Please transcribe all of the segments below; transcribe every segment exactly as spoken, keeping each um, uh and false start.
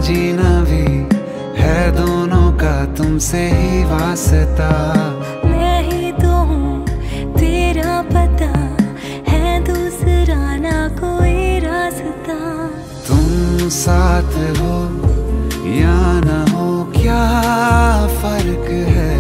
जीना भी है दोनों का तुमसे ही वास्ता। मैं ही तो हूँ तेरा पता है दूसरा ना कोई रास्ता। तुम साथ हो या न हो क्या फर्क है,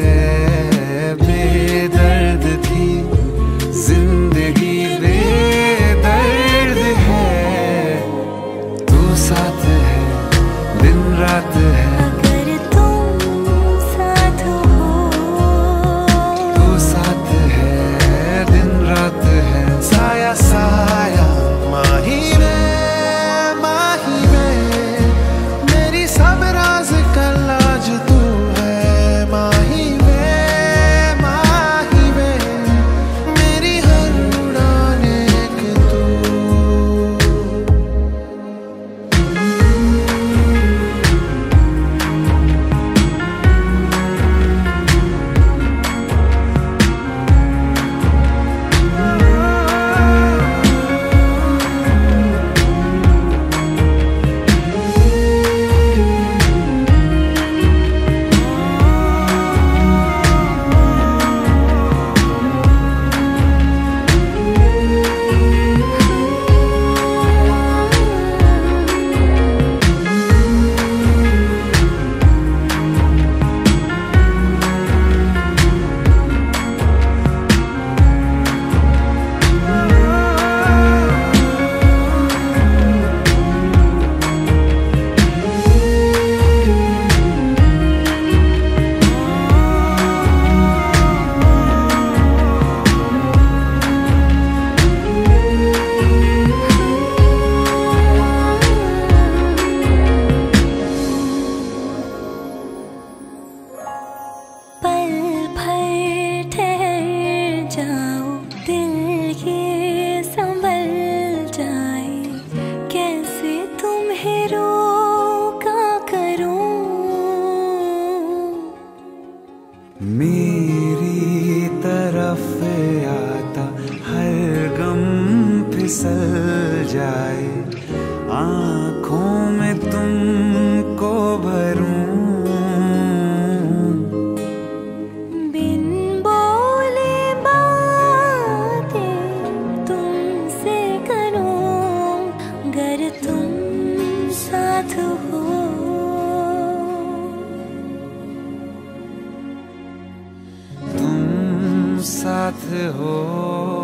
बेदर्द थी जिंदगी बेदर्द है। तू साथ है दिन रात है, अगर तुम साथ हो। तू साथ है दिन रात है। साया साया माही में माही में मेरी सब राज का लाज तू है। माही में माही में मेरी हर उड़ान एक तू। पल भर ठहर जाओ, दिल ये संभल जाए। कैसे तुम्हें रोका करूं, मेरी तरफ आता हर गम फिसल जाए। आँखों में तुमको भरूं, बिन बोले बातें तुमसे करूं। अगर तुम साथ हो, तुम साथ हो।